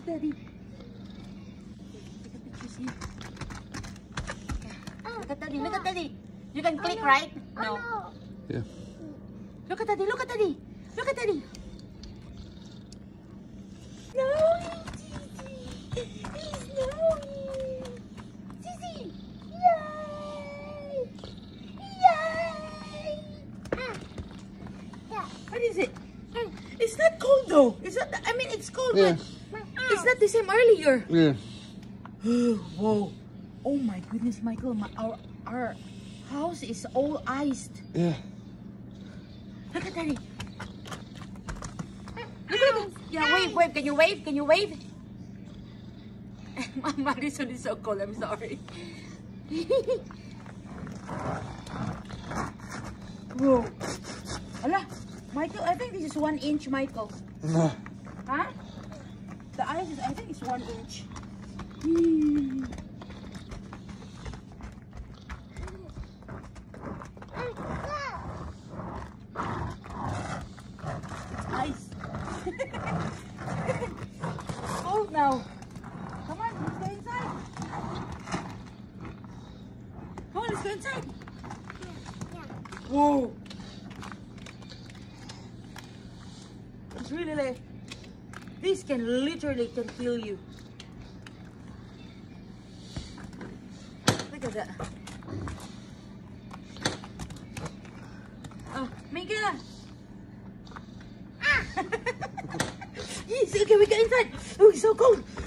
Daddy. Take a picture, see? Look at Daddy, look at Daddy. You can click, right? No. Yeah. Look at Daddy, look at Daddy. Look at Daddy. No, Gigi. He's snowing. Gigi. Yay. Yay. What is it? It's not cold though. It's not. I mean, it's cold, Yeah. but it's not the same earlier. Yeah. Whoa! Oh my goodness, Michael! Our house is all iced. Yeah. Look at Daddy. Look at him. Yeah, wave, wave. Can you wave? Can you wave? Madison is so cold. I'm sorry. Whoa! Ala, Michael, I think this is 1 inch, Michael. No. Huh? The ice is, I think it's 1 inch. It's ice. It's cold now. Come on, let's go inside. Come on, let's go inside. Whoa. It's really like, this can literally kill you. Look at that. Oh, Mika. Yes, okay, we go inside. Oh, it's so cold.